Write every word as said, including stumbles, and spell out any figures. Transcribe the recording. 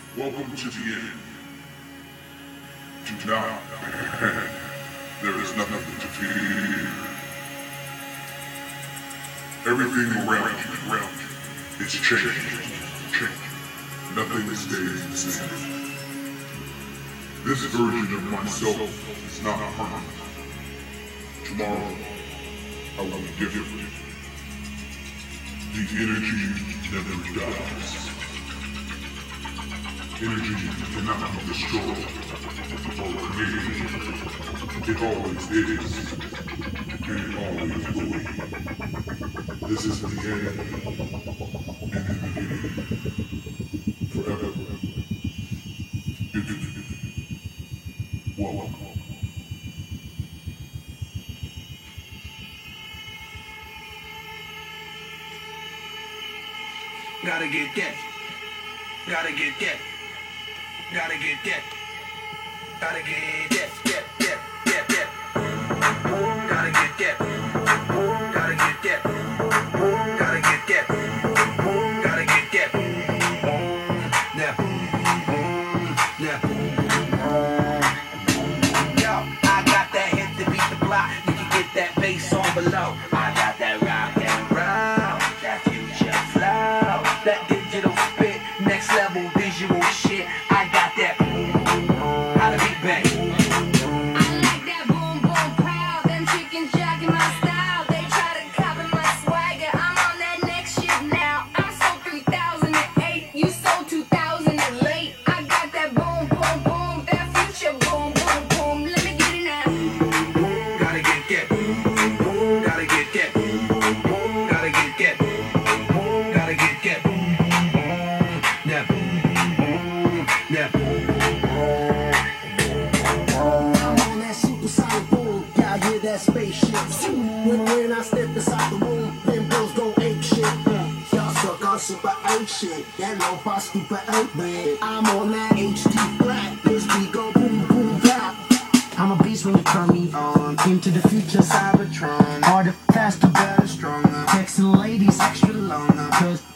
Welcome to the end. Do not panic. There is nothing to fear. Everything around you, around you, is changing, changing. Nothing stays the same. This version of myself is not permanent. Tomorrow, I will be different. The energy never dies. Energy cannot be destroyed or created. It always is, and it always will be. This is the end, and the beginning. Forever. Welcome. Gotta get that. Gotta get that. Gotta get that. Gotta get that. That. That. That. That. Gotta get that. Gotta get that. Gotta get that. Gotta get that. Now. Now. Yo, I got that hit to beat the block. You can get that bass on below. I got that rock and roll. That future flow. That digital spit. Next level visual shit. I got that. How to beat bang. I like that boom boom pow. Them chickens jacking my style. They try to copy my swagger. I'm on that next shit now. I sold three thousand eight. You sold two thousand late. I got that boom boom boom. That future boom boom boom. Let me get it now. Gotta get that. Gotta get that. Gotta get that. Gotta get that. Now. Now. I'm on that supersonic boom, y'all hear that spaceship. When, when I step inside the room, them bills go ape shit. Mm. Y'all suck on super ape shit, that low fi stupid ape man. I'm on that H D flat, this beat go boom boom bap. I'm a beast when you turn me on. Into the future Cybertron. Harder, faster, better, stronger. Texting ladies extra longer. Cause